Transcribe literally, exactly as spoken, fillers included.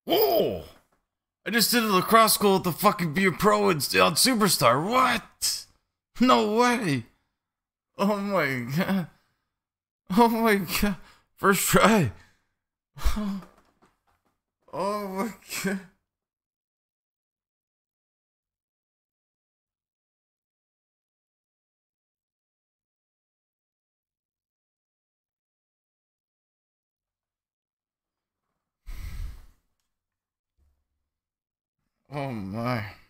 Oh! I just did a lacrosse school at the fucking Be a Pro and stay on Superstar. What? No way. Oh my god. Oh my god. First try. Oh my god. Oh my.